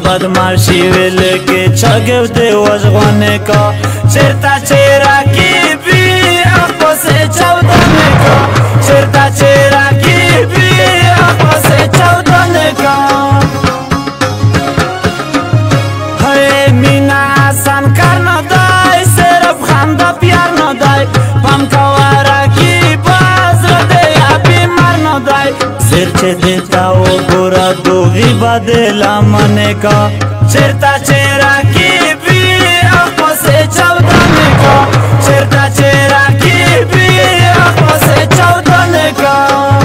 بدمعشی ویل کې چاګو دې وژغونه کا چرتا چیرې کې بي اپسه 14 کا چرتا چیرې کې بي اپسه 14 کا هي مینا آسان کار نه دای صرف خندا پیار نه دای پم کوارا کې باز دې یا بیمار نه دای سر چې دیتا و ګورا دوغي بدلا منه کا چرتا چیرې کې بي اپسه 14 کا چرتا چیرې کې بي اپسه 14 کا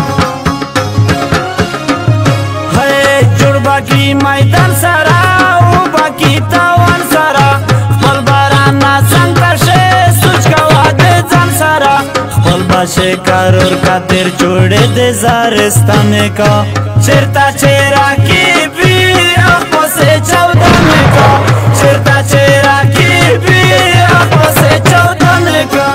هي جوړ باقي میدان سره او باقي تاوان سره خپل باران څنګه شه سوچ کوا دې ځان سره خپل باشه کارور خاطر جوړې دې زارستان کا چرتا چیرې کې بي اپسه 14 کا چرتا چیرې کې بي اپسه 14 کا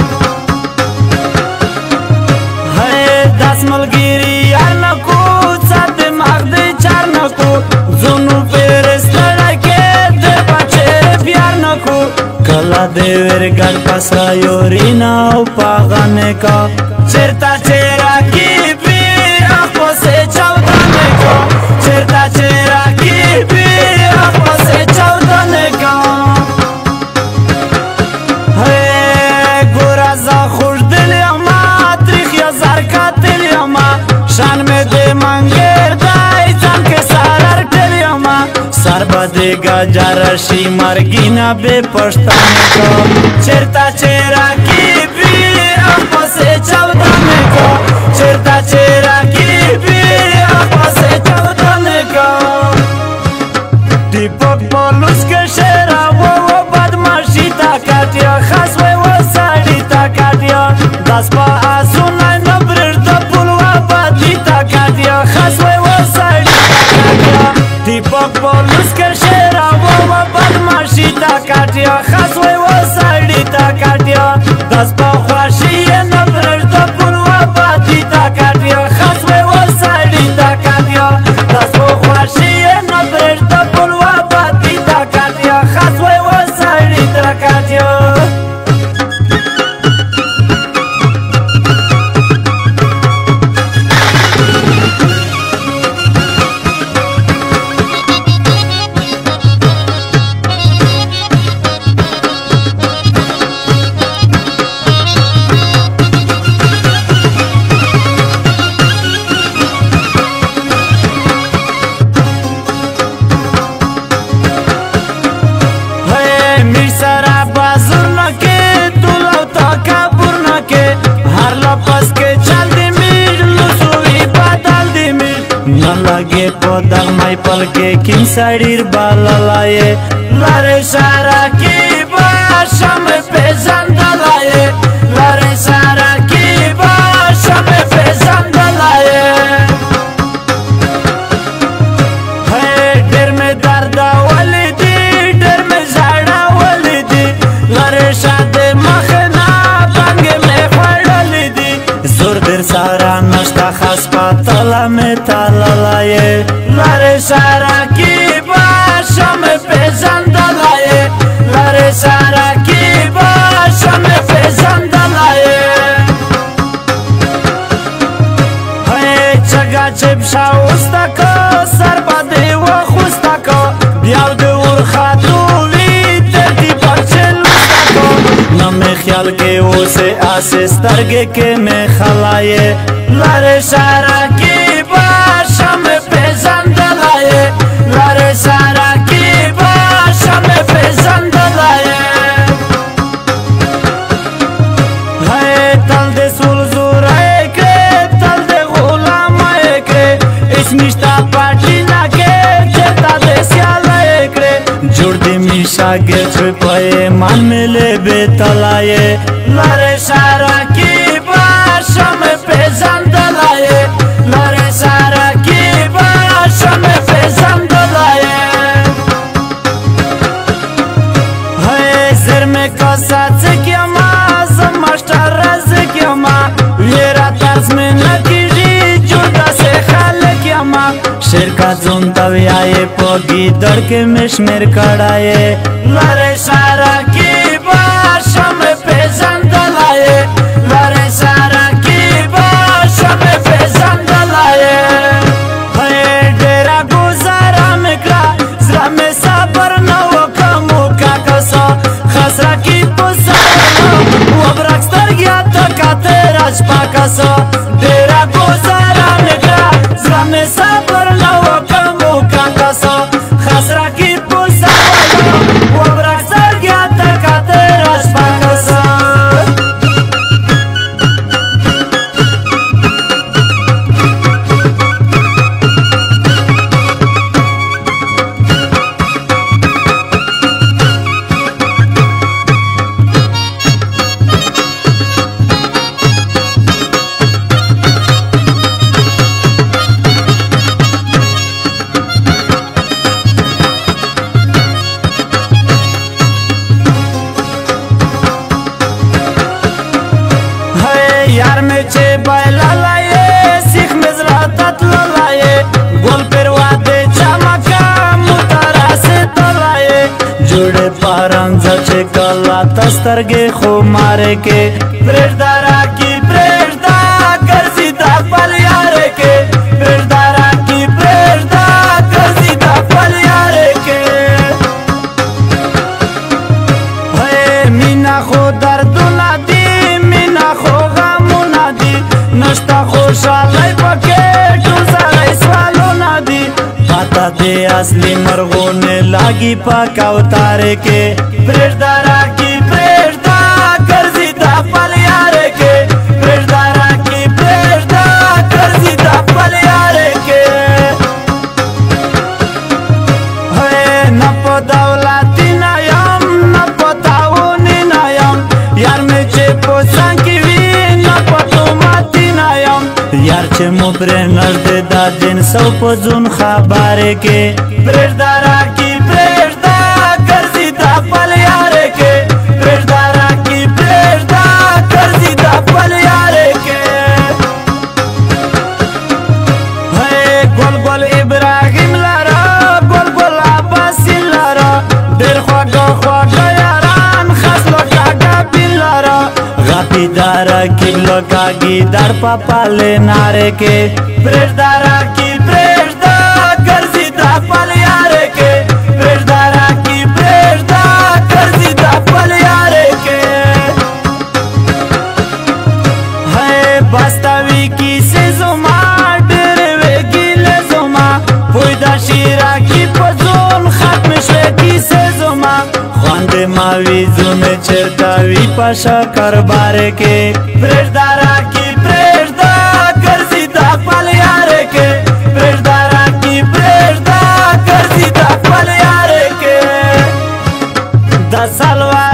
هي داس ملګری یار نکو سات مغد چار نکو زونو پرستړه کې دې بچې پیار نکو کلا دې ورګل پسا یورینا او پاغانه کا چرتا چیرې کې بي اپسه 14 کا چرتا چیرې کې بي اپسه 14 کا هي ګورا ز خوش دل ما تاریخ یا زار قاتل ما شان میں دے منګر دای ځان کې سارر ټل ما سر بده گجرشی مرګینا به پښتنه کو چرتا چیرې کې بي اپسه 14 کا چرتا چیرې کې بي اپسه 14 کا ټیپک پولوس کې شرا و بدمعشی تا کاتیا خاص و ساړی تا کاتیا داس په اسونه نبرر د پلوا باندې تا کاتیا خاص و ساړی تا کاتیا ټیپک پولوس کې شرا و بدمعشی تا کاتیا خاص و ساړی تا کاتیا داس په خواشی نبرر د پلوا باندې تا کاتیا خاص و ساړی تا کاتیا داس په خواشی نبرر د پلوا باندې تا کاتیا خاص و ساړی تا کاتیا लगे पदक माई पल के किन साड़ीर बाला लाए लारे सारा की भाषा में पेजन दलाए लारे सारा की भाषा में पेजन दलाए है डर में दर्द वाली दी डर में झाड़ा वाली दी लारे शादे मखना बंगे में फड़ली दी जोर देर सारा नश्ता खास पातला में ताला लाए लारे सारा की भाषा में पेजन दलाए लारे सारा की भाषा में पेजन दलाए है जगह चिपशा उस्ता को सरबदे व खुस्ता को बियाव दे उर खातूली तेरी बचल को नमे ख्याल के उसे आसे सरगे के में खलाए लारे सारा की भाषा में पेजन दलाए लारे सारा की भाषा में पेजन दलाए है तल दे सुल जुराए के तल दे गुलाम के इसमिश्ता पार्टी ना के चेता दे सियालाए के जुड़ दे मिशा के छुपाए मान मिले बेतलाए लारे सारा की भाषा में पेजन दलाए लारे सारा की भाषा में पेजन दलाए है सर में कसा से क्या माज मास्टर रज क्या मा ये रात में न की जुदा से खाल क्या मा शेर का जुनता आए पोगी दड़ के मिशमेर कड़ाए लरे सारा की भाषा में पेशन दलाए लरे सारा की भाषा में पेशन दलाए डेरा गुजारा में करा जरा में साबर न वो कमू का कसो खसरा की पुसारा वो ब्रक्स्टर गया तो का तेरा स्पा कसो डेरा गुजारा में करा जरा में साबर न वो कमू का कसो खसरा की पुसारा वो ब्रक्स्टर गया तो का तेरा स्पा कसो यार में चे बैला लाए सिख में जरात लाए गोल पर वादे चमका मुतारा से तलाए जुड़े पारंग जचे कला तस्तर गे खो मारे के प्रेरदारा की प्रेरदा कर सीधा पल यारे के प्रेरदारा की प्रेरदा कर सीधा पल यारे के है मीना खो दर्द ना दी मीना खो नष्टा खुशालाई पके टूसालाई स्वालो ना दी पता दे असली मर्गों ने लागी पका उतारे के प्रेरदारा की प्रेरदा कर सीधा पल यारे के प्रेरदारा की प्रेरदा कर सीधा पल यारे के है न पदौलाती नायम न पताऊनी नायम यार में चे पोसांकी यार चे मुपरे नजदे दादिन सौ पजुन खबारे के प्रेरदारा की प्रेरदा कर सीधा पल यारे के प्रेरदारा की प्रेरदा कर सीधा पल यारे के है गोल गोल इब्राहिम लारा गोल गोल अब्बासिन लारा दिल ख्वागा यारान खसलो कागा बिन लारा गापीदारा किलो कागी दर पापा ले नारे के प्रेरदारा की प्रेरदा कर सीधा पल यारे के प्रेरदारा की प्रेरदा कर सीधा पल यारे के है वास्तवी की से जुमा डरवे गिले जुमा पुइदा शिरा की पजोन खत्म शे की से जुमा खांदे मावी जुने चरतावी पाशा करबारे के प्रेरदारा की प्रेरदा कर सीधा पल यारे के प्रेरदारा की प्रेरदा कर सीधा पल यारे के 10 साल